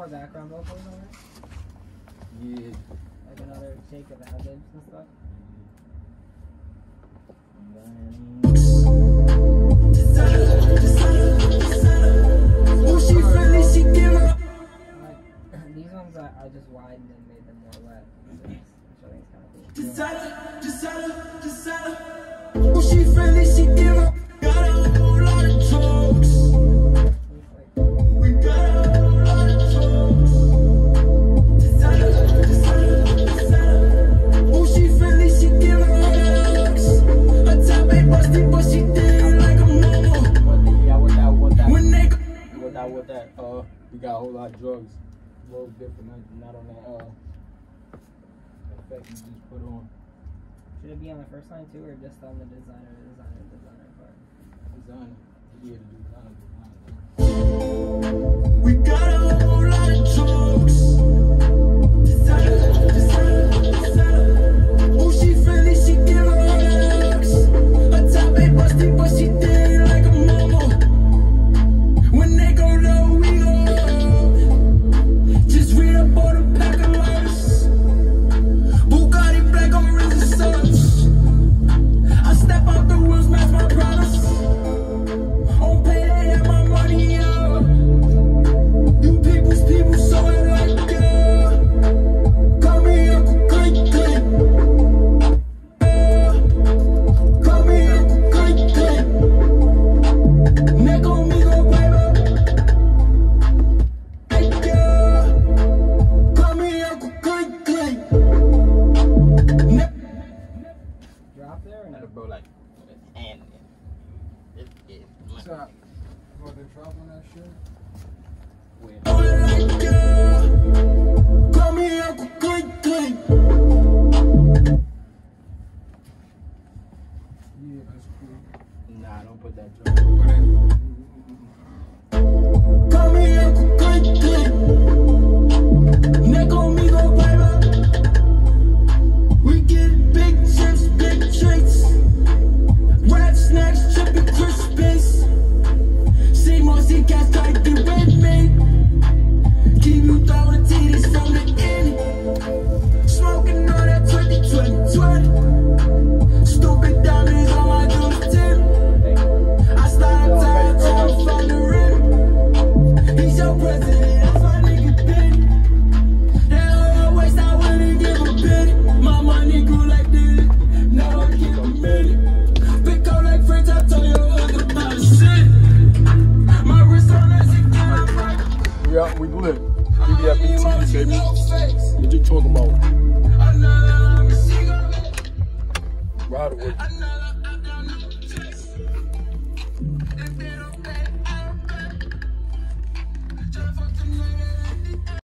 more background vocals on it? Yeah. Like another shake of ad-libs and stuff? These ones I just widened and made them more wet, which I think is kind of cool. She friendly, she give up. Got a whole lot of drugs. We got a whole lot of drugs. Oh, she friendly, she give up drugs. Her top ain't busty, but she did like a mama. Yeah, with that. When they go. With that, we got a whole lot of drugs. A little different, not on that, effect you just put on. Should it be on the first line too, or just on the designer part? Designer. Yeah, the designer. We got a whole lot of drugs. Oh, she friendly, she give her drugs. Her top ain't busty, but she did like a mama. When they go low, we go up. Just read up on a pack of lighters. Bugatti black on rings and such. I step out the wheels, match my products. On payday, have my money up. You people's people, so I like girl. Call me Uncle Clank Clank. Call me Uncle Clank Clank. Neck on me, go baby. Hey girl. Call me Uncle Clank Clank. Drop there or no? Bro, like, and What's up? About to drop on that shit? Oh, I like girl. Call me Uncle Clank Clank. Yeah, that's cool. nah, don't put that drum. Call me Uncle Clank Clank. Neck on me, go baby. We get big chips, big treats. Rap snacks, trippin' Crispies. See more see cats try to get with me. Keep you throwing titties from the end. Smoking on that 20. Stupid diamonds on my dude's tip. I started time from the rim. He's your president, that's my nigga Benny. They always out when they give a penny. My money grew like this, now I keep a minute. Pick up like friends, I told you about shit. My wrist on that shit, I'm like. We lit. DBFB, baby. What you talking about? Another, Ride away. another.